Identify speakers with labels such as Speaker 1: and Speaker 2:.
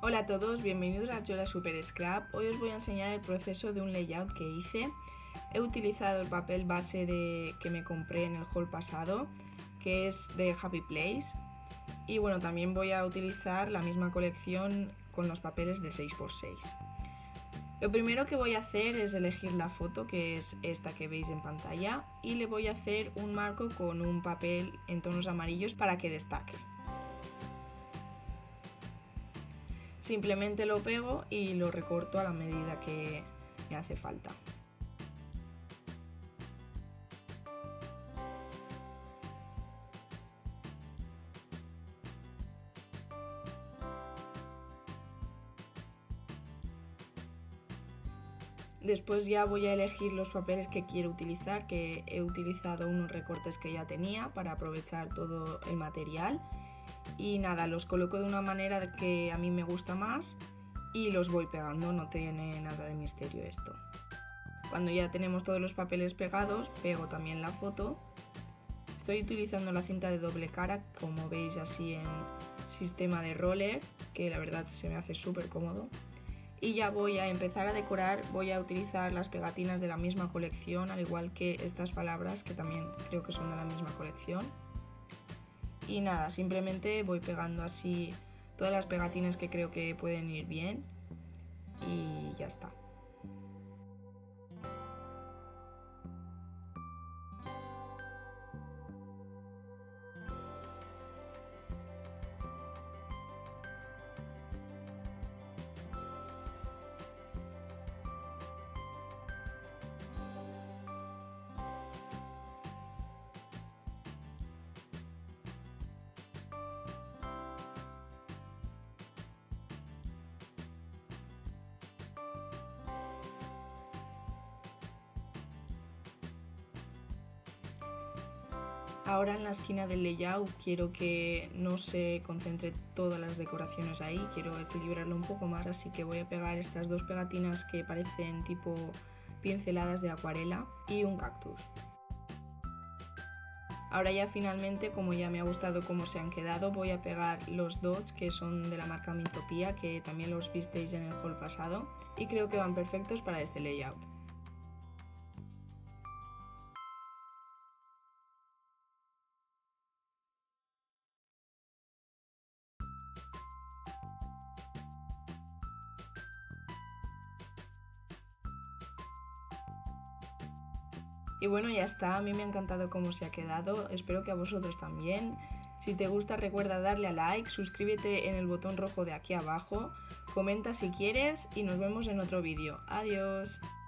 Speaker 1: Hola a todos, bienvenidos a Jola Super Scrap. Hoy os voy a enseñar el proceso de un layout que hice. He utilizado el papel base que me compré en el haul pasado, que es de Happy Place. Y bueno, también voy a utilizar la misma colección con los papeles de 6x6. Lo primero que voy a hacer es elegir la foto, que es esta que veis en pantalla, y le voy a hacer un marco con un papel en tonos amarillos para que destaque. Simplemente lo pego y lo recorto a la medida que me hace falta. Después ya voy a elegir los papeles que quiero utilizar, que he utilizado unos recortes que ya tenía para aprovechar todo el material. Y nada, los coloco de una manera que a mí me gusta más y los voy pegando, no tiene nada de misterio esto. Cuando ya tenemos todos los papeles pegados, pego también la foto. Estoy utilizando la cinta de doble cara, como veis así en sistema de roller, que la verdad se me hace súper cómodo. Y ya voy a empezar a decorar, voy a utilizar las pegatinas de la misma colección, al igual que estas palabras que también creo que son de la misma colección. Y nada, simplemente voy pegando así todas las pegatinas que creo que pueden ir bien y ya está. Ahora en la esquina del layout quiero que no se concentre todas las decoraciones ahí, quiero equilibrarlo un poco más, así que voy a pegar estas dos pegatinas que parecen tipo pinceladas de acuarela y un cactus. Ahora ya finalmente, como ya me ha gustado cómo se han quedado, voy a pegar los dots que son de la marca Mintopia, que también los visteis en el haul pasado, y creo que van perfectos para este layout. Y bueno, ya está, a mí me ha encantado cómo se ha quedado, espero que a vosotros también. Si te gusta recuerda darle a like, suscríbete en el botón rojo de aquí abajo, comenta si quieres y nos vemos en otro vídeo. Adiós.